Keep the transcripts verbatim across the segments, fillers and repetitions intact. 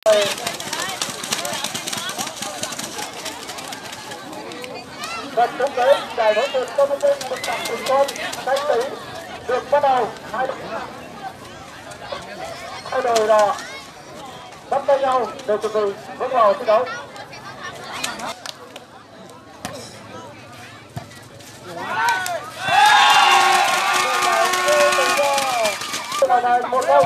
Trận chung kết giải đấu tuyển công an một cặp cùng con tay tỷ được bắt đầu. Hai hai đội là bắt tay nhau để chuẩn bị bước vào thi đấu. Trận này một không.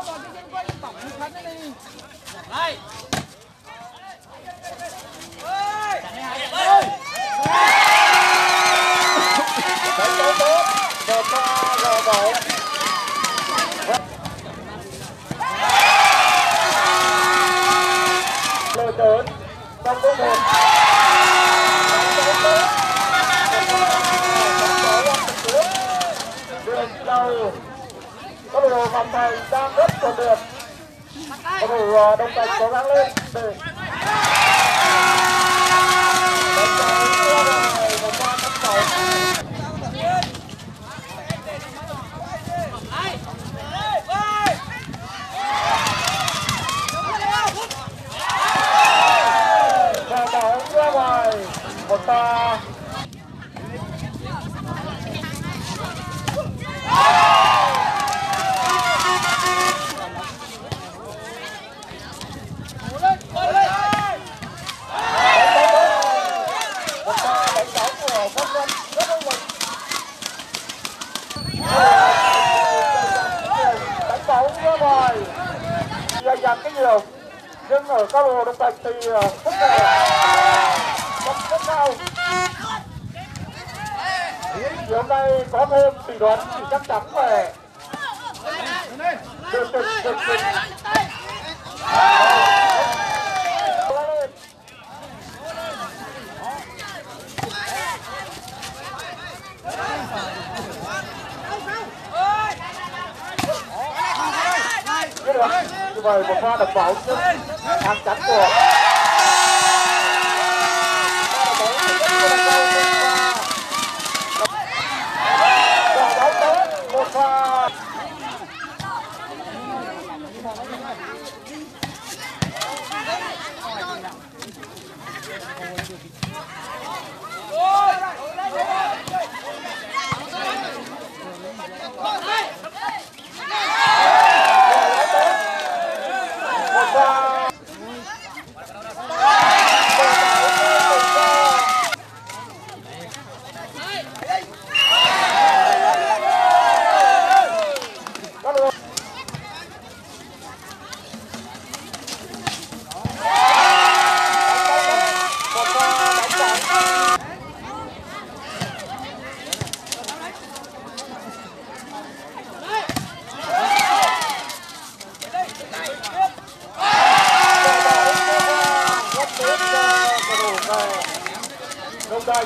Lời lớn trong bước một đường đầu có đồ hoàn thành đang rất còn được, có đồ Đông Tây cố gắng lên để một pha tấn công. Và bóng ra ngoài một pha dành cái nhiều, nhưng ở các đồ Đông Tây thì rất là rất cao. Thì hôm nay có thêm tỷ đoán thì chắc chắn về được được được được. Như vậy một pha đập bóng hàng chắn của một pha Đông Tây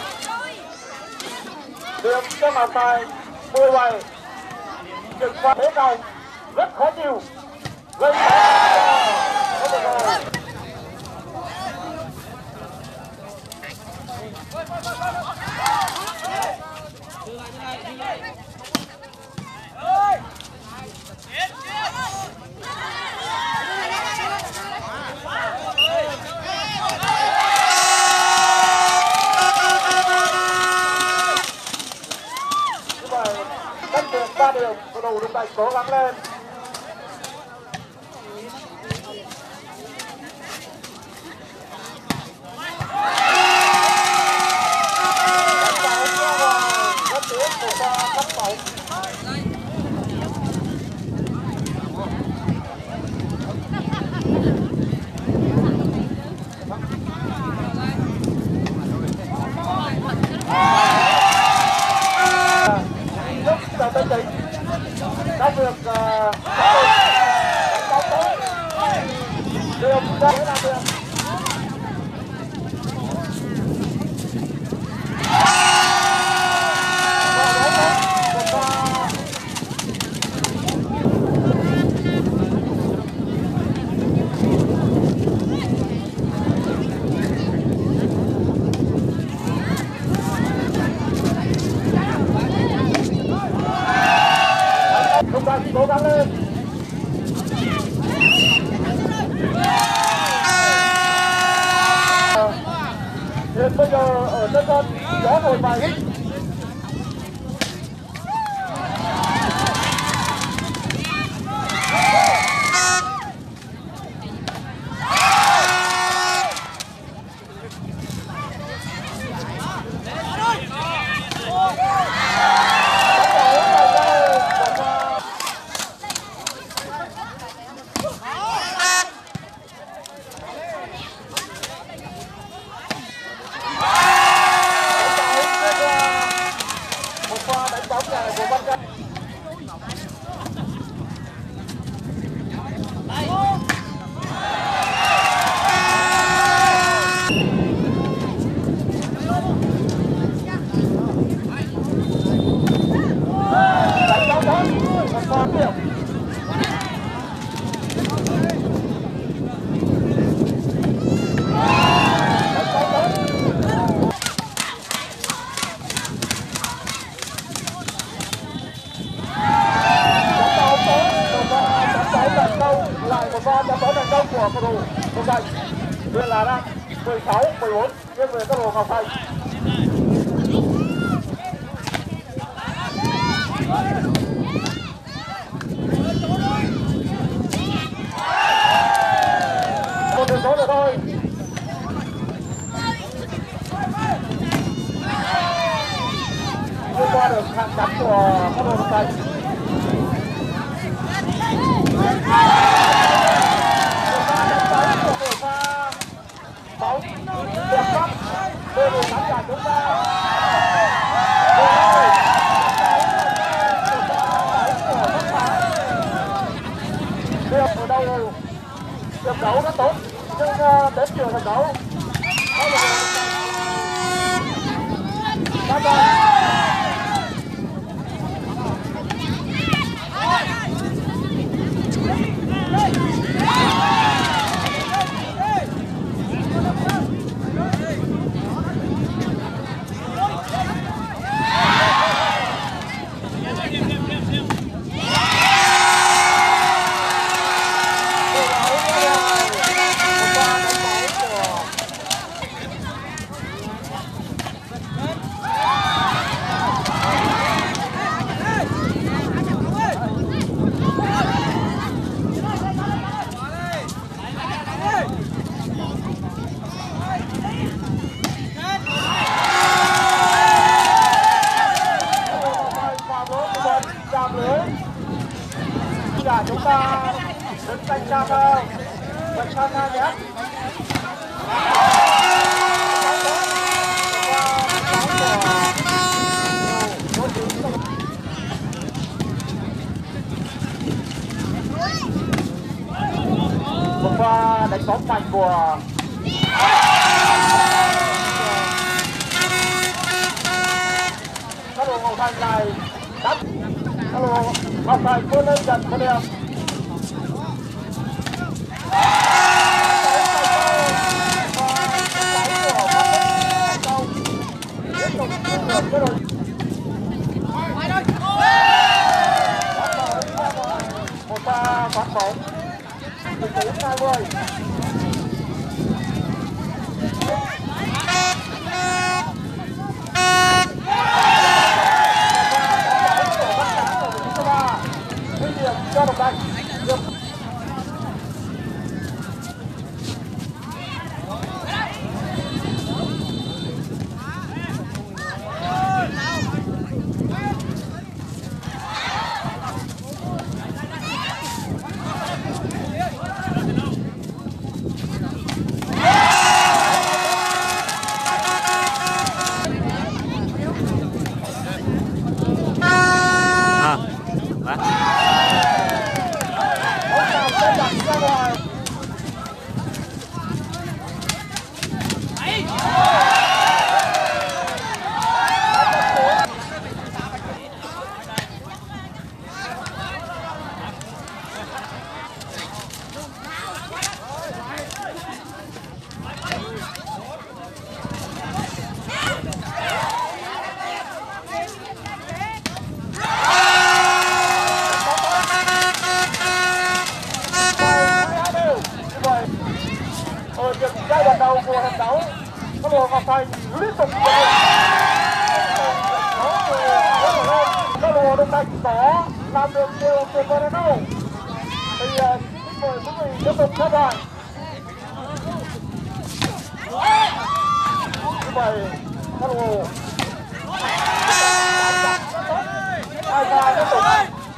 điểm cho bàn tay mười bảy trực pha thế này rất khó chịu gây không được rồi. Ba điều cầu thủ Đông Tây cố gắng lên. Rất tiếc một pha cắt bóng. Đầu tay chính đã được đánh bóng tới đường ra để làm được. Đông Tây cố gắng lên. bây giờ ở sân sân gió thổi mạnh. Lại một pha chạm bóng thành công của cầu thủ Ngọc Thành. Hiện là đang mười sáu mười bốn nghiêng về cầu thủ Ngọc Thành. Một điểm số nữa thôi. Vượt qua được hàng chắn của cầu thủ Ngọc Thành. Bóng được bắt về đội khán giả chúng ta. Được ở đâu trận đấu rất tốt nhưng đến chiều trận đấu cả chúng ta đứng cạnh xa cao cạnh xa cao nhé. Một pha đánh bóng mạnh của các đội Ngọc Thành này đắt. Hello, Ngọc Thành vươn lên giật một điểm. Một pha phản bóng từ đến hai mươi. Cho đồng Thành được. Giai đoạn đầu của trận đấu các đội ngọc thành liên tục các đội đồng thành có làm được điều tuyệt vời đến đâu thì xin mời quý vị tiếp tục theo dõi. Như vậy các đội hai ba tiếp tục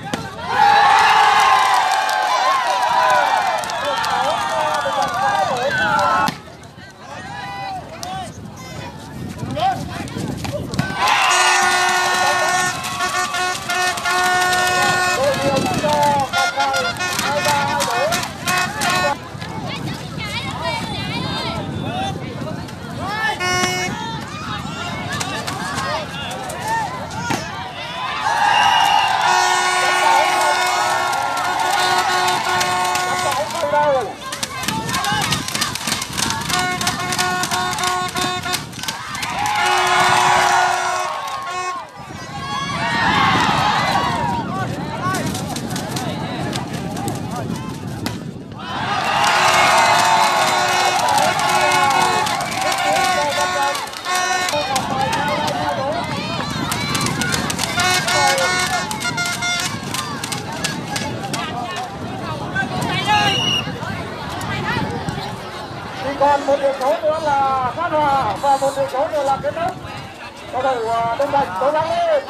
còn một điểm số nữa là Phan Hòa và một điểm số nữa là Kết Nối. Cầu thủ Đông Thành cố gắng lên.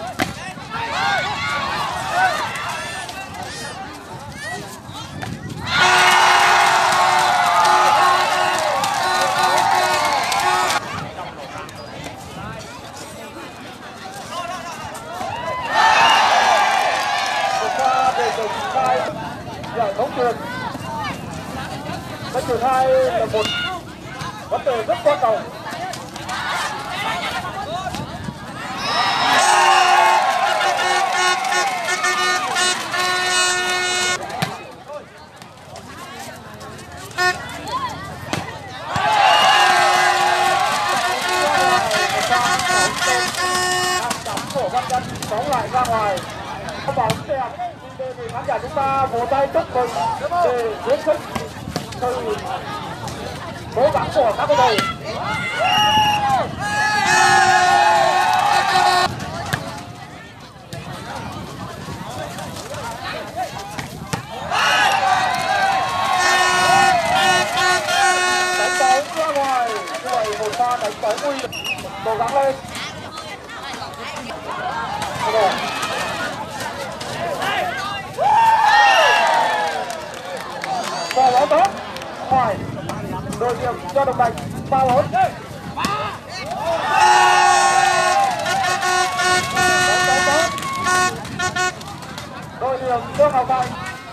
Vượt qua để triển khai giải bóng chuyền. Cái thứ hai là một vấn đề rất quan trọng. Của Văn Nhân bóng lại ra ngoài. Bóng đẹp. Thì khán giả chúng ta vỗ tay chúc mừng để khuyến khích sự cố gắng của các cầu thủ. Đánh bóng ra ngoài, như vậy một pha đánh bóng nguy hiểm, cố gắng lên. Rồi. Và bóng tốt, ngoài đội điểm cho Đồng Thành ba bốn. Đội điểm cho Ngọc Thành.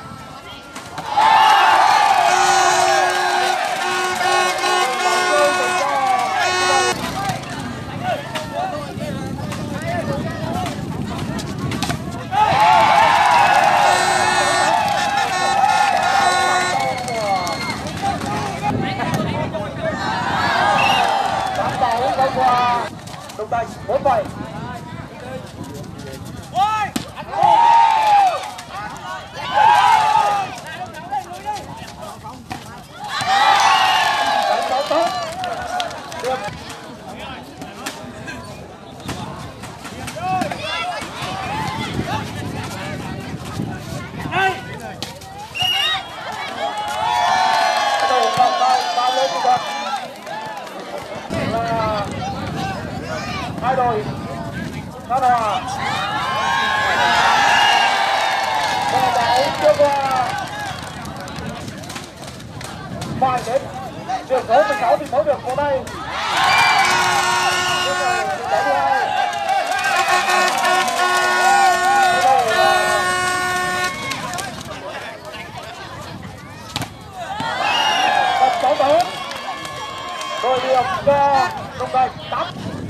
Đồng Thành bốn bảy. Đánh bóng tốt. Được. Đầu vòng tay bao lên kỹ thuật. Là hai đội Phan Hòa và bóng chưa qua phải đến điểm số mười sáu thì mới được vào đây. Như vậy điểm số thứ hai. Bật bóng tốt. Đội điểm cho Đồng Thành tám.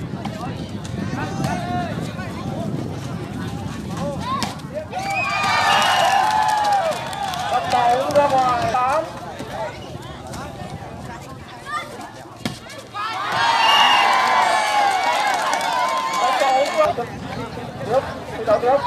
Bóng ra ngoài tám. Bóng ra tiếp, thi đấu tiếp.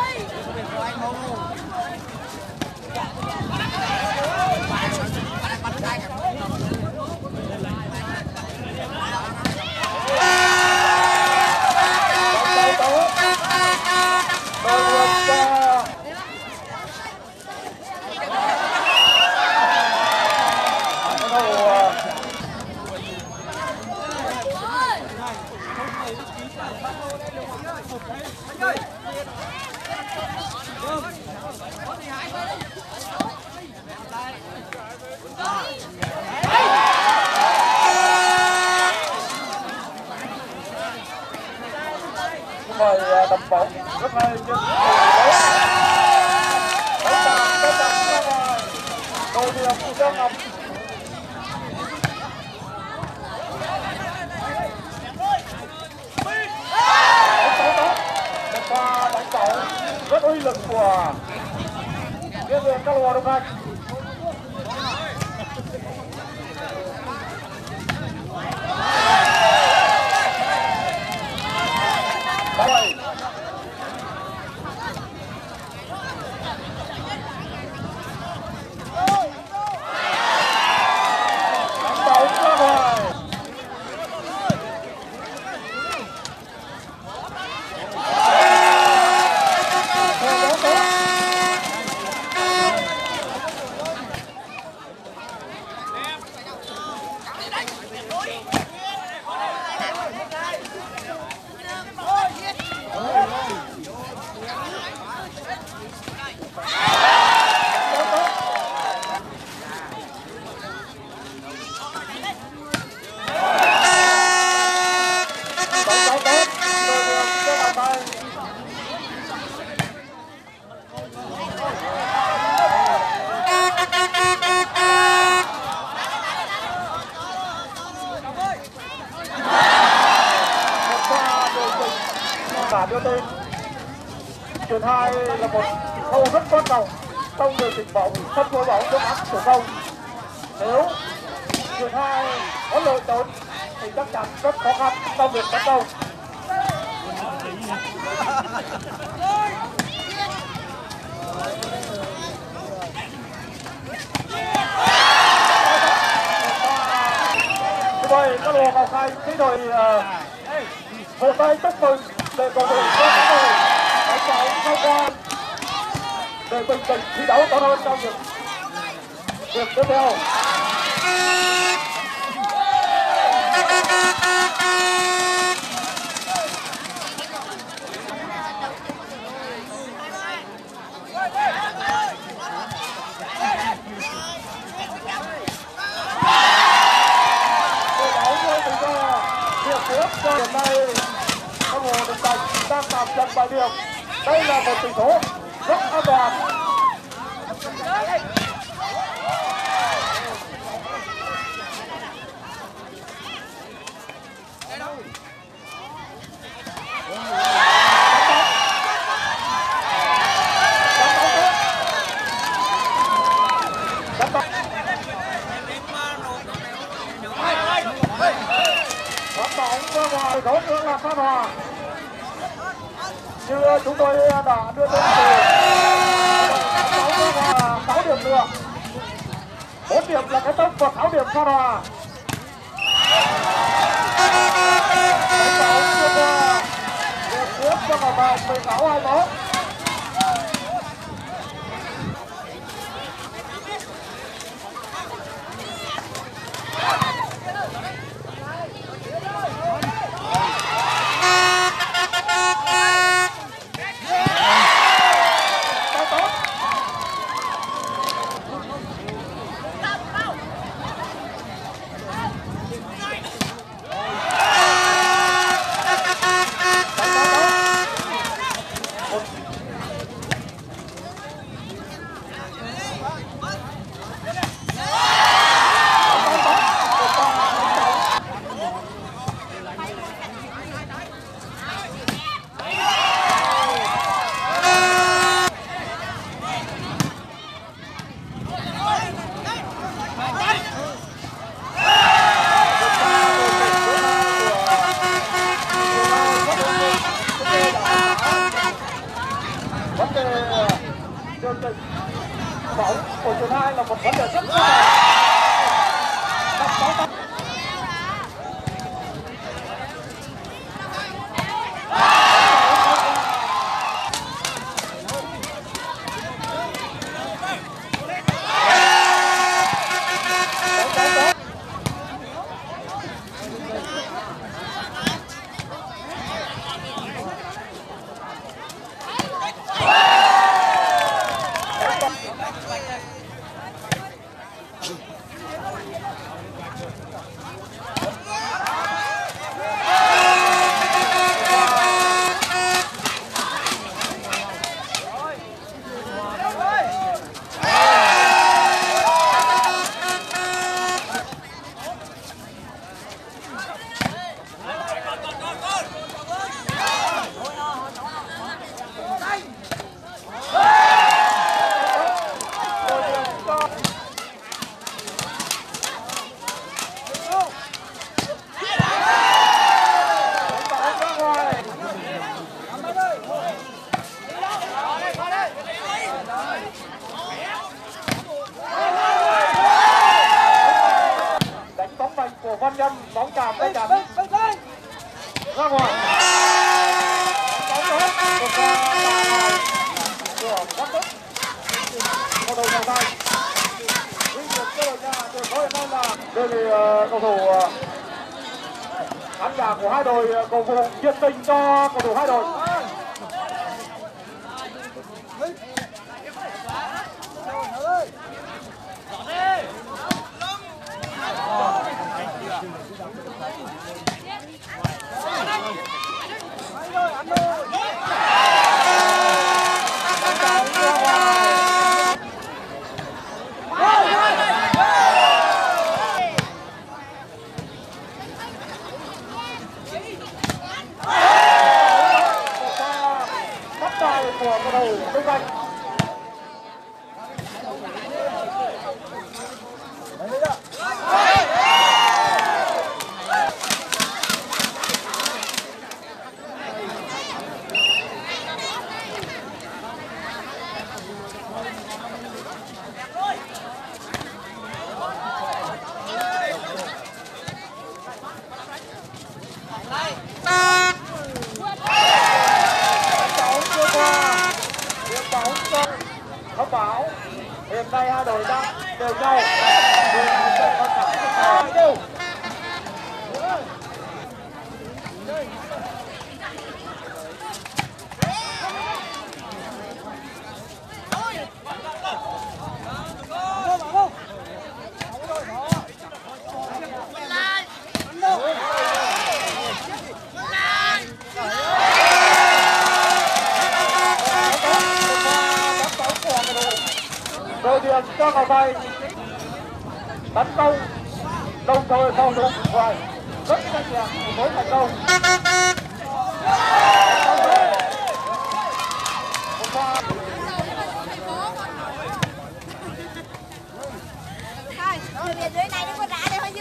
đập bóng rất hay nhưng đấu bàn đấu bàn ra ngoài đội điểm Giang Ngọc. Một pha đánh bóng rất uy lực của Liên đoàn câu lạc bộ Đông Anh. Rồi. Đánh bóng ra ngoài. Và đưa tin chuyền hai là một khâu rất quan trọng trong điều chỉnh bóng, phân phối bóng trong áp thủ công. Nếu chuyền hai có lỗi trốn thì chắc chắn rất khó khăn trong việc tấn công. Như vậy các đội vào khai cái đội vỗ tay chúc mừng để cầu thủ có cái đội đánh bóng sau qua để bình tĩnh thi đấu tốt hơn trong việc việc tiếp theo. Hiện nay các hồ Đình Trạch đang tạm trận bài điểm. Đây là một tỷ số rất an toàn. Bóng ra ngoài đấu nữa là Phan Hòa. Như chúng tôi đã đưa tin từ bóng ra ngoài sáu điểm nữa. bốn điểm là cái tốc và sáu điểm Phan Hòa. Đánh bóng đưa ra được tiếp cho cả bài mười sáu hai mươi mốt. Vấn đề điều chỉnh bóng của chuyền hai là một vấn đề rất quan trọng. của Văn Nhân, bóng chạm tay chắn ra ngoài. Bóng tốt được ra ngoài của Văn Đức. Cầu thủ ngày nay vinh dự cho đội nhà tuyệt vời hiện nay là đề nghị cầu thủ khán giả của hai đội cầu thủ nhiệt tình cho cầu thủ hai đội. Của cầu thủ Đức Anh. Thông báo hiện nay hai đội đang đều nhau, đội nào sẽ có thắng đều. Đội điểm cho cầu tay tấn công đồng thời phòng thủ ngoài rất nhanh nhẹn với thành công. Thôi, dưới này nó có đá đây thôi chứ.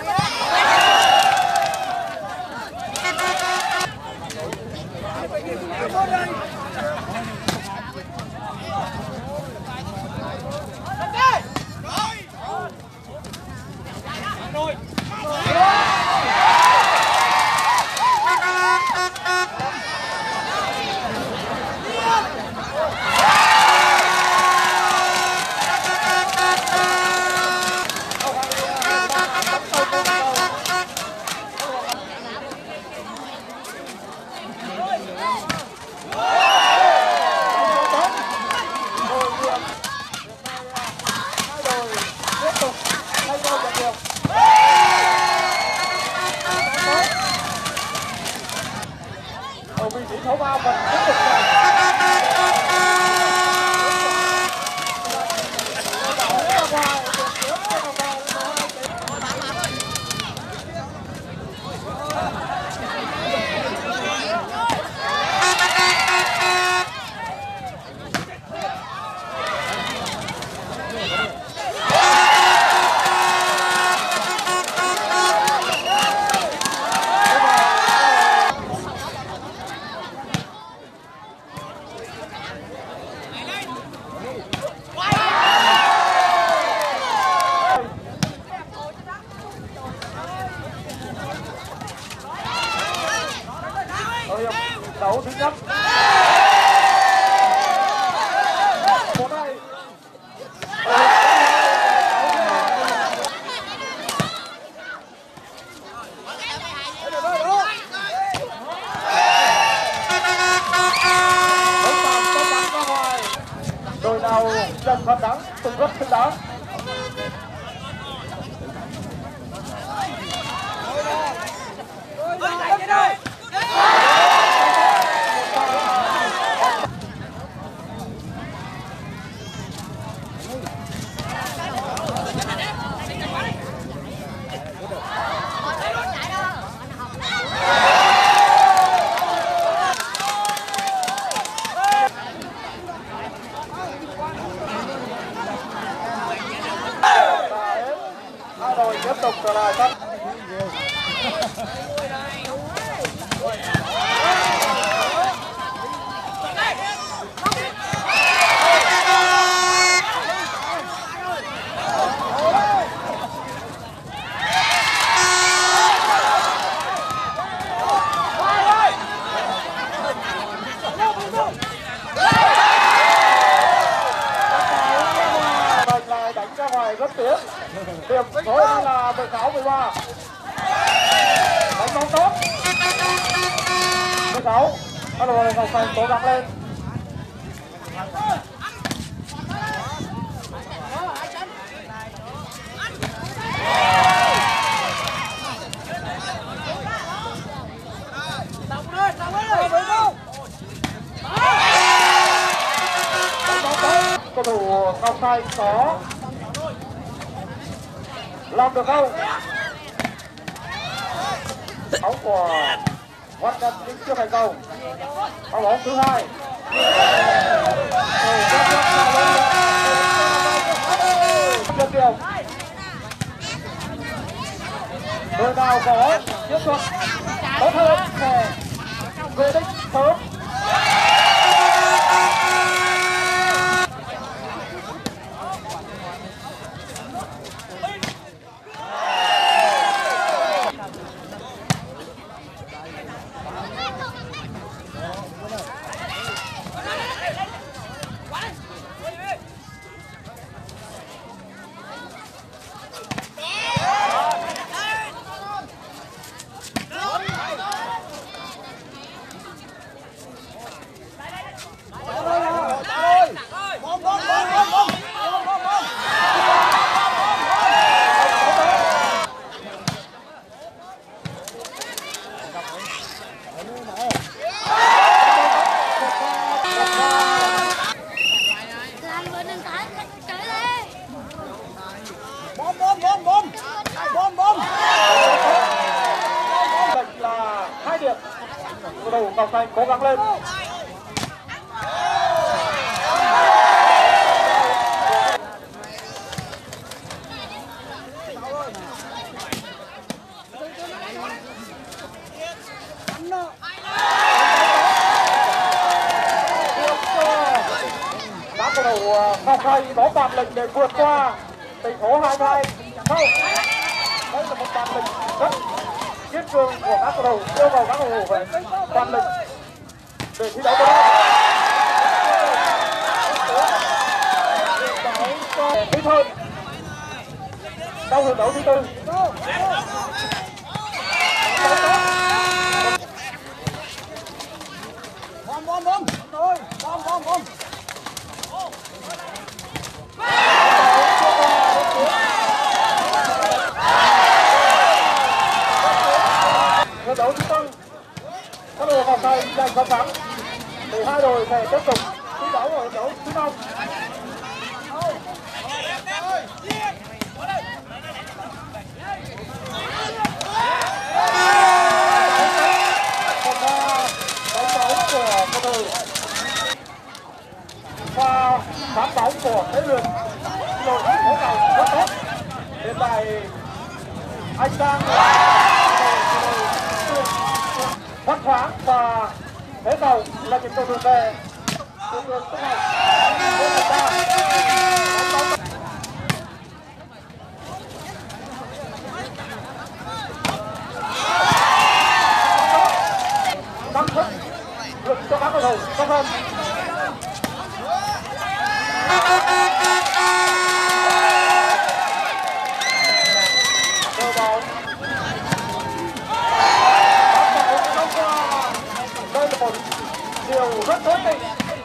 Ở vị trí số ba vẫn tiếp tục này. Đấu thứ nhất. Một này. Đội nào giành phần thắng cũng rất xứng đáng. Hai đội tiếp tục trở lại sân. ba. Đánh bóng tốt. mười sáu. Bắt đầu Ngọc Thành cố gắng lên. Cầu thủ Ngọc Thành có làm được không? Bóng của Văn Đăng nhưng chưa thành công. Bóng bóng thứ hai. Được điều. Đội nào có chiến thuật tốt hơn sẽ về đích sớm. Là hai điểm. Cầu thủ Ngọc Thành cố gắng lên. Các cầu thủ Ngọc Thành có bản lĩnh để vượt qua tỷ số hai hai. Không, đây là một bản lĩnh rất kiên cường của các cầu thủ, yêu cầu các cầu thủ phải bản lĩnh để thi đấu tốt. Ít hơn trong hiệp đấu thứ tư. Bom bom bom rồi, bom bom bom. Hiệp đấu thứ tư, các đội Ngọc Thành giành phần thắng thì hai đội sẽ tiếp tục thi đấu ở hiệp đấu thứ năm. Và phản bóng của Thế Luyện đội thế cầu rất tốt. Hiện tại anh đang thoát thoáng và thế cầu là những cầu thủ về từ đường số này. Tăng thức được cho các cầu thủ tốt hơn. Đây là một điều rất tốt định.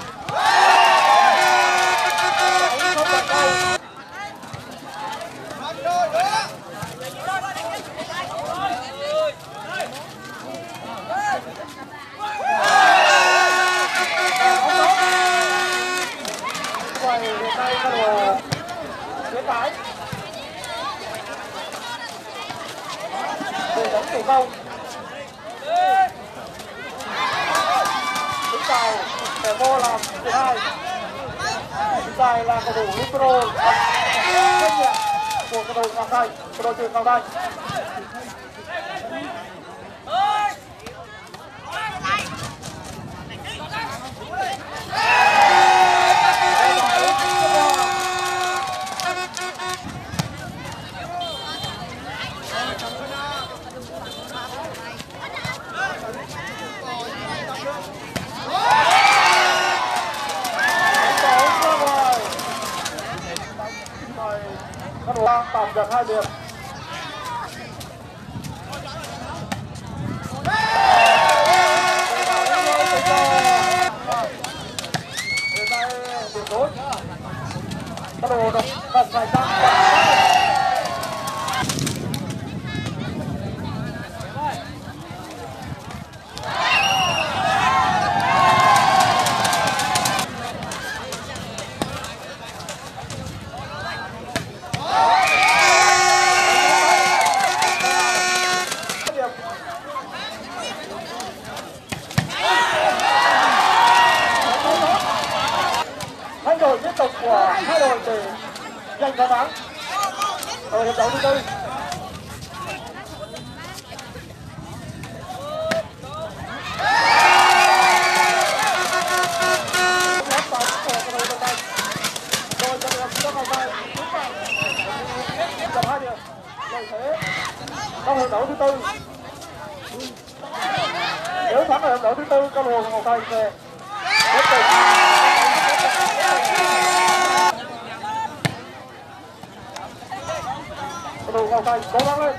Hiện nay các đồ phía trái để đánh thủ công. Đứng tài để vô làm thứ hai. Đứng tài là cầu thủ Libero trách nhiệm của cầu thủ Ngọc Thành, của đội tuyển Ngọc Thành. Các đội đang tạm giật hai điểm. của hai đội để giành chiến thắng ở hiệp đấu thứ tư. Cầm hai điểm lợi thế trong hiệp đấu thứ tư. Nếu thắng ở hiệp đấu thứ tư, câu lạc bộ Ngọc Thành sẽ tiếp tục. Câu lạc bộ Ngọc Thành cố gắng lên.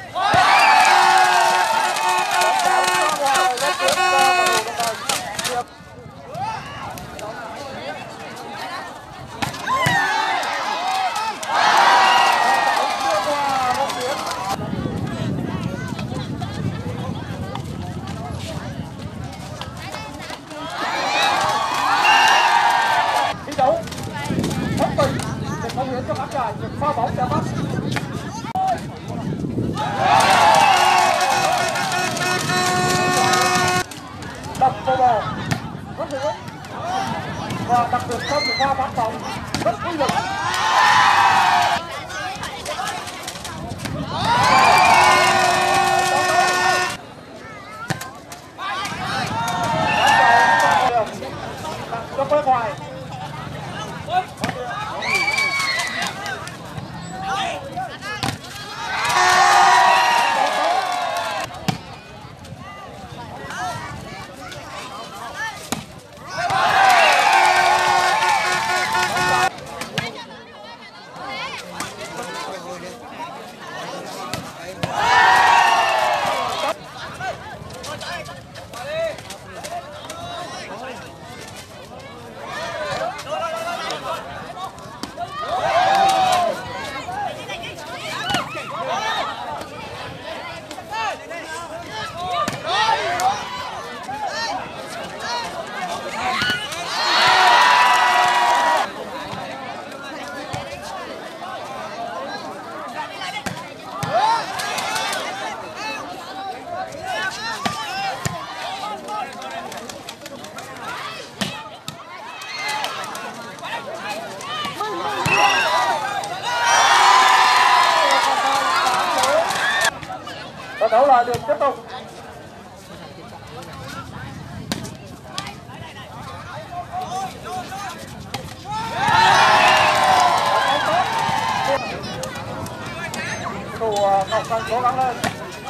Thi đấu bất bình để cống hiến cho khán giả những pha bóng đẹp mắt. Đập vào bờ rất hữu ích và đặc biệt trong những pha bắn bóng rất uy lực. Cho bên ngoài. Trận đấu lại được tiếp tục. Thủ Ngọc Thành cố gắng lên.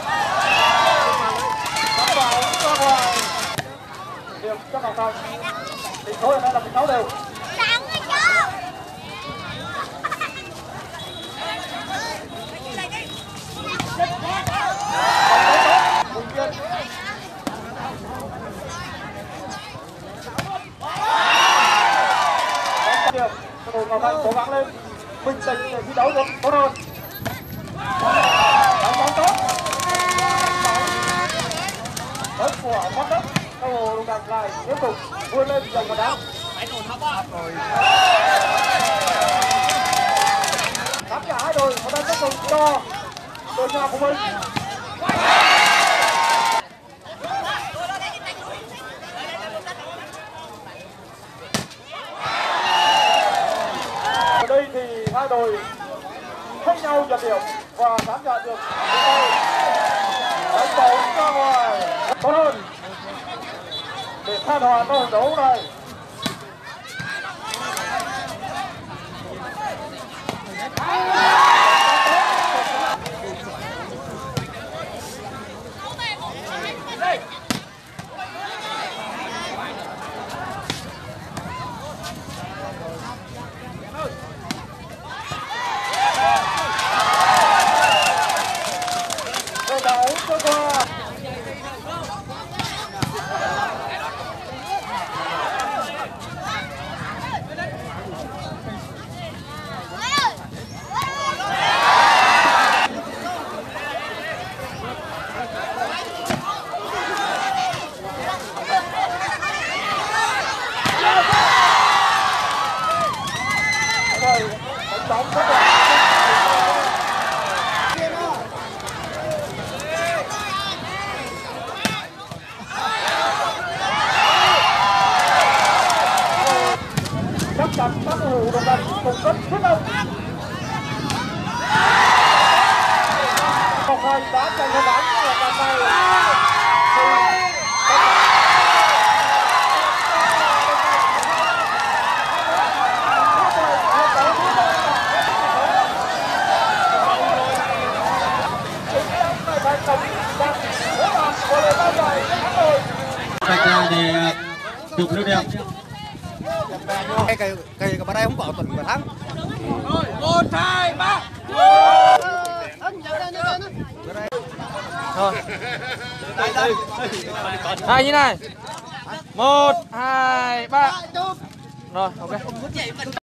Bắn vào ra ngoài. Điểm cho Ngọc Thành. Tỷ số hiện nay là mười sáu đều. Cầu thủ Ngọc Thành cố gắng lên, bình tĩnh để thi đấu được tốt hơn. Đánh bóng tốt. Bóng của Phát Đất. Cầu thủ Ngọc lại tiếp tục vươn lên giành bàn thắng. Khán giả hai đội vẫn đang tiếp tục cho đội nhà của mình. Ở đây thì hai đội khác nhau giật điểm và khán giả được đánh bóng ra ngoài tốt hơn để than hòa trong trận đấu này. đá chân nó bắn là bàn tay Cách để chụp lưu niệm. Cây cây cây ở đây không có tuần cả tháng. một hai ba Rồi. Hai như này. Một, hai, ba. Rồi, ok.